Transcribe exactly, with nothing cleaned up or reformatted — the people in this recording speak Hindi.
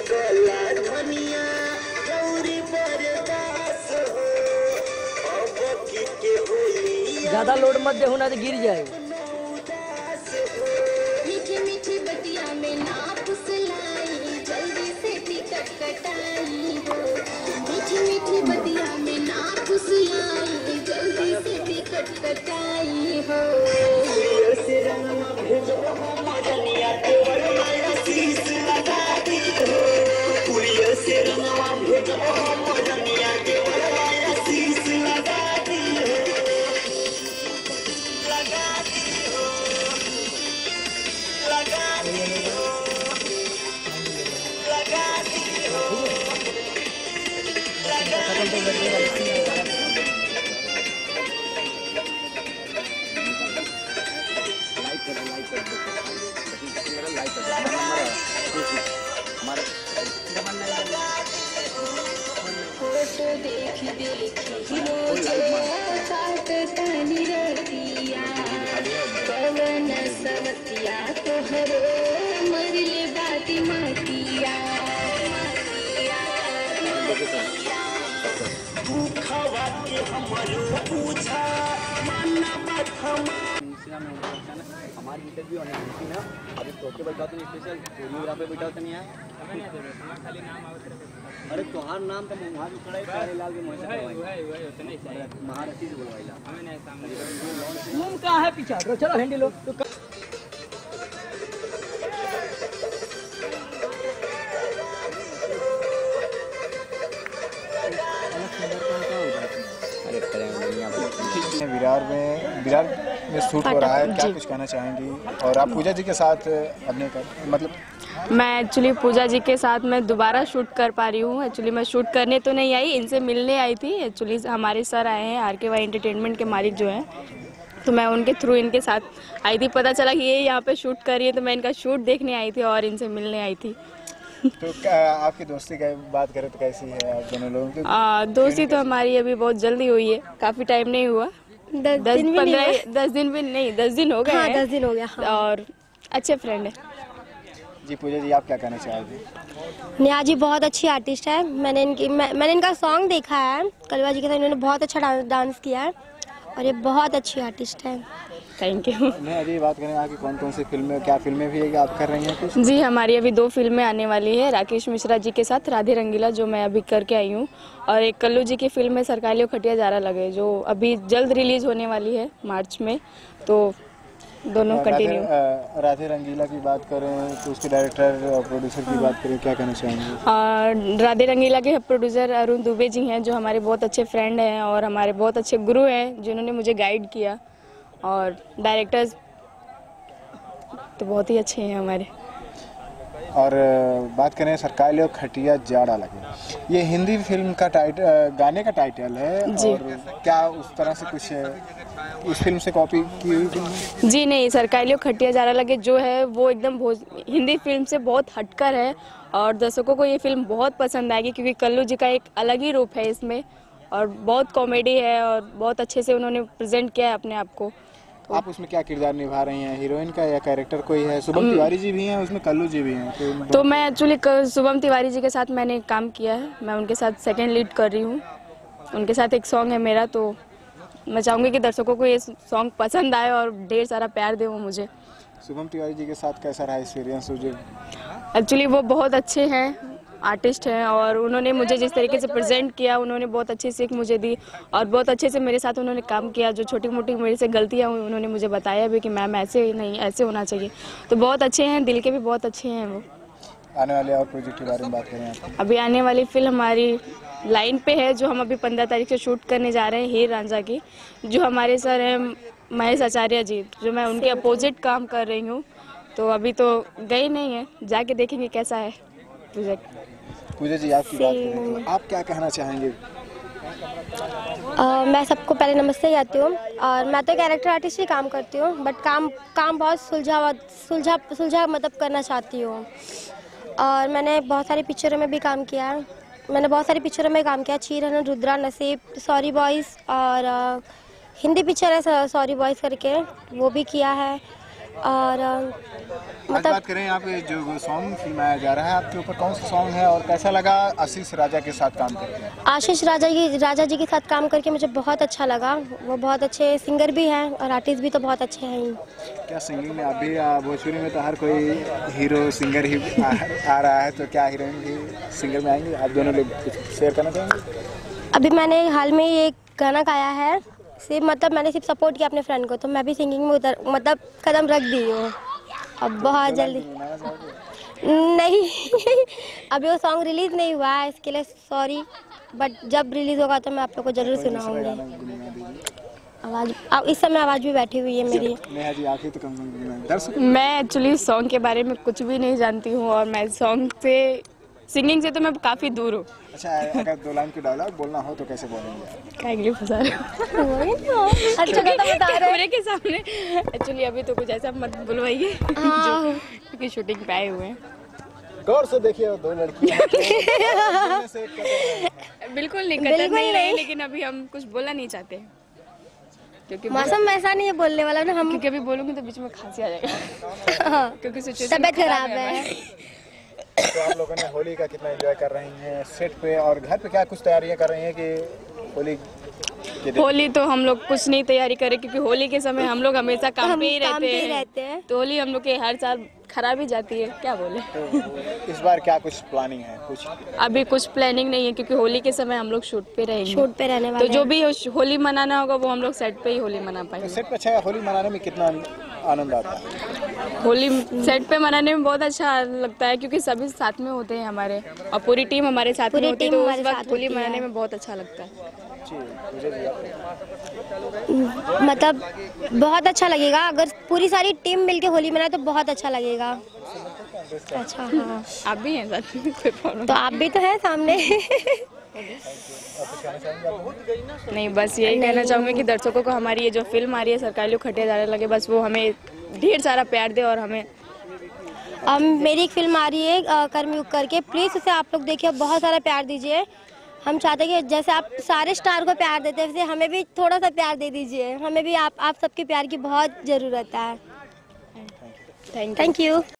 ज्यादा लोड मत दे होना तो गिर जाए। मीठी मीठी बतिया में ना फुसलाई, जल्दी से टिकट कटाई हो। मीठी मीठी बतिया में ना फुसलाई, जल्दी से टिकट कटाई हो। फोटो देख देखी रोजे काटतानी रतिया, कवन सवतिया तोहरो मरले बाती मतिया। भूखवा के हमरो पूछा माना बात हम हमारी इंटरव्यू होने की ना। अभी टोके बैठा तो स्पेशल कोरियोग्राफर बैठा तो नहीं है। अरे तोहार नाम तो वहाँ भी खड़ा है प्यारे लाल के मोहसे महारथी से बोलवाइला हमें नहीं सामने घूम कहाँ है पीछा चलो हैंडल लो तो विरार में विरार में शूट हो रहा है, क्या कुछ कहना चाहेंगी? और आप पूजा जी के साथ अभिनय कर मतलब मैं एक्चुअली पूजा जी के साथ मैं दोबारा शूट कर पा रही हूँ। एक्चुअली मैं शूट करने तो नहीं आई, इनसे मिलने आई थी। एक्चुअली हमारे सर आए हैं, आर के वाई एंटरटेनमेंट के मालिक जो हैं, तो मैं उनके थ्रू इनके साथ आई थी। पता चला कि ये यहाँ पे शूट कर रही है, तो मैं इनका शूट देखने आई थी और इनसे मिलने आई थी। तो क्या आपकी दोस्ती की बात करें तो कैसी है आप दोनों लोगों की? आ, दोस्ती तो हमारी अभी बहुत जल्दी हुई है, काफ़ी टाइम नहीं हुआ, दस पंद्रह दस दिन भी नहीं दस दिन हो गए हाँ, हैं। दस दिन हो गया हाँ। और अच्छे फ्रेंड है। जी पूजा जी आप क्या कहना चाहेंगे? नेहा जी बहुत अच्छी आर्टिस्ट है। मैंने इनकी मैं, मैंने इनका सॉन्ग देखा है कलवा जी के साथ, इन्होंने बहुत अच्छा डांस डांस किया है और ये बहुत अच्छी आर्टिस्ट है। Thank you. नेहा जी बात करें आपकी कौन कौन सी फिल्में, क्या फिल्में भी है आप कर रही हैं कुछ? जी हमारी अभी दो फिल्में आने वाली है, राकेश मिश्रा जी के साथ राधे रंगीला जो मैं अभी करके आई हूँ, और एक कल्लू जी की फिल्म है सरकारियों खटिया जारा लगे जो अभी जल्द रिलीज होने वाली है मार्च में। तो दोनों कंटिन्यू। राधे रंगीला की बात करें तो उसके डायरेक्टर और प्रोड्यूसर की बात करें, क्या कहना चाहेंगे? राधे रंगीला के प्रोड्यूसर अरुण दुबे जी हैं जो हमारे बहुत अच्छे फ्रेंड हैं और हमारे बहुत अच्छे गुरु हैं जिन्होंने मुझे गाइड किया, और डायरेक्टर्स तो बहुत ही अच्छे हैं हमारे। और बात करें सरकारियों खटिया जाड़ा लगे, ये हिंदी फिल्म का टाइटल, गाने का टाइटल है जी। और क्या उस तरह से कुछ उस फिल्म से कॉपी की हुई फिल्म? जी नहीं, सरकारियों खटिया जाड़ा लगे जो है वो एकदम हिंदी फिल्म से बहुत हटकर है और दर्शकों को ये फिल्म बहुत पसंद आएगी क्योंकि कल्लू जी का एक अलग ही रूप है इसमें और बहुत कॉमेडी है और बहुत अच्छे से उन्होंने प्रेजेंट किया है अपने आप को। तो आप उसमें क्या किरदार निभा रही हैं, हीरोइन का या कैरेक्टर कोई है? शुभम तिवारी जी भी हैं उसमें, कल्लू जी भी हैं। तो, तो मैं एक्चुअली शुभम तिवारी जी के साथ मैंने काम किया है, मैं उनके साथ सेकंड लीड कर रही हूँ, उनके साथ एक सॉन्ग है मेरा, तो मैं चाहूँगी कि दर्शकों को ये सॉन्ग पसंद आए और ढेर सारा प्यार दे वो मुझे। शुभम तिवारी जी के साथ कैसा रहा एक्सपीरियंस? एक्चुअली वो बहुत अच्छे हैं, आर्टिस्ट हैं और उन्होंने मुझे जिस तरीके से प्रेजेंट किया उन्होंने बहुत अच्छी सीख मुझे दी और बहुत अच्छे से मेरे साथ उन्होंने काम किया। जो छोटी मोटी मेरे से गलतियाँ हुई उन्होंने मुझे बताया भी कि मैम ऐसे नहीं ऐसे होना चाहिए। तो बहुत अच्छे हैं, दिल के भी बहुत अच्छे हैं वो। आने वाले और प्रोजेक्ट के बारे में बात करें आप? अभी आने वाली फिल्म हमारी लाइन पे है जो हम अभी पंद्रह तारीख से शूट करने जा रहे हैं, हीर रांझा की, जो हमारे सर हैं महेश आचार्य जी, जो मैं उनके अपोजिट काम कर रही हूँ। तो अभी तो गई नहीं है, जाके देखेंगे कैसा है प्रोजेक्ट। पूजा जी आपकी बात करें तो आप क्या कहना चाहेंगे? uh, मैं सबको पहले नमस्ते कहती हूँ और मैं तो कैरेक्टर आर्टिस्ट ही काम करती हूँ, बट काम काम बहुत सुलझा सुलझा सुलझा मतलब करना चाहती हूँ। और मैंने बहुत सारी पिक्चरों में भी काम किया है, मैंने बहुत सारी पिक्चरों में काम किया, चीरन, रुद्रा, नसीब, सॉरी बॉयज़ और uh, हिंदी पिक्चर है सॉरी बॉयज़ करके वो भी किया है। और अ, आज मतलब बात करें आप ये जो सॉन्ग फिल्माया जा रहा है आपके ऊपर कौन सा सॉन्ग है और कैसा लगा आशीष राजा के साथ काम करके? आशीष राजा की राजा जी के साथ काम करके मुझे बहुत अच्छा लगा। वो बहुत अच्छे सिंगर भी हैं और आर्टिस्ट भी तो बहुत अच्छे हैं ही। क्या सिंगिंग में अभी आ, भोजपुरी में तो हर कोई हीरो सिंगर ही आ, आ रहा है, तो क्या हीरोइन भी सिंगर में आएंगे? आप दोनों लोग कुछ शेयर करना चाहेंगे? अभी मैंने हाल में ये गाना गाया है, सिर्फ मतलब मैंने सिर्फ सपोर्ट किया अपने फ्रेंड को, तो मैं भी सिंगिंग में उतर मतलब कदम रख दी हूँ। अब बहुत जल्दी नहीं अभी वो सॉन्ग रिलीज नहीं हुआ है, इसके लिए सॉरी, बट जब रिलीज होगा तो मैं आप लोग को जरूर सुनाऊंगी। आवाज अब इस समय आवाज भी बैठी हुई है मेरी। नेहा जी आखिर तो कम दर्शक मैं एक्चुअली सॉन्ग के बारे में कुछ भी नहीं जानती हूँ और मैं सॉन्ग से सिंगिंग से तो मैं काफ़ी दूर हूँ। अच्छा, अगर दो लाइन की डायलॉग बोलना हो तो कैसे बोलेंगे? क्या इंग्लिश फंसा रहे हो? वही तो अच्छा कहता बता रहे कैमरे के सामने एक्चुअली अभी तो कुछ ऐसा मत बुलवाइए जो क्योंकि शूटिंग पे आए हुए हैं। गौर से देखिए दो लड़कियां से बिल्कुल नहीं कतर बिल्कुल नहीं रहे, नहीं। लेकिन अभी हम कुछ बोलना नहीं चाहते क्योंकि मौसम ऐसा नहीं है बोलने वाला ना, हम क्योंकि अभी बोलूंगी तो बीच में खांसी आ जाएगा क्योंकि सिचुएशन तबीयत खराब है। तो आप लोगों ने होली का कितना एंजॉय कर रही हैं सेट पे, और घर पे क्या कुछ तैयारियां कर रही हैं कि होली के दिन? होली तो हम लोग कुछ नहीं तैयारी करें क्योंकि होली के समय हम लोग हमेशा काम हम पे ही काम रहते पे ही हैं, रहते हैं। तो होली हम लोग के हर साल खराब ही जाती है, क्या बोले। तो इस बार क्या कुछ प्लानिंग है कुछ? अभी कुछ प्लानिंग नहीं है क्योंकि होली के समय हम लोग शूट पे रहेंगे, शूट पे रहने तो वाले जो भी हो- होली मनाना होगा वो हम लोग सेट पे ही होली मना तो पाएंगे। सेट पे अच्छा होली मनाने में कितना आनंद आता है? होली सेट पे मनाने में बहुत अच्छा लगता है क्योंकि सभी साथ में होते हैं हमारे और पूरी टीम हमारे साथ में पूरी होती है, टीम तो उस हमारे वक्त साथ होली होती है। मनाने में बहुत अच्छा लगता है। जी, मुझे भी मतलब बहुत अच्छा लगेगा अगर पूरी सारी टीम मिलके होली मनाए तो बहुत अच्छा लगेगा। अच्छा हाँ, आप भी हैं साथ में, कोई प्रॉब्लम तो आप भी तो हैं सामने नहीं, बस यही कहना चाहूँगी कि दर्शकों को हमारी ये जो फिल्म आ रही है सरकारी लोग खटे जाने लगे, बस वो हमें ढेर सारा प्यार दे और हमें अब मेरी एक फिल्म आ रही है अ, कर्मयुग करके, प्लीज़ उसे आप लोग देखिए, बहुत सारा प्यार दीजिए। हम चाहते हैं कि जैसे आप सारे स्टार को प्यार देते हैं वैसे हमें भी थोड़ा सा प्यार दे दीजिए, हमें भी आप आप सबके प्यार की बहुत ज़रूरत है। Thank you. Thank you.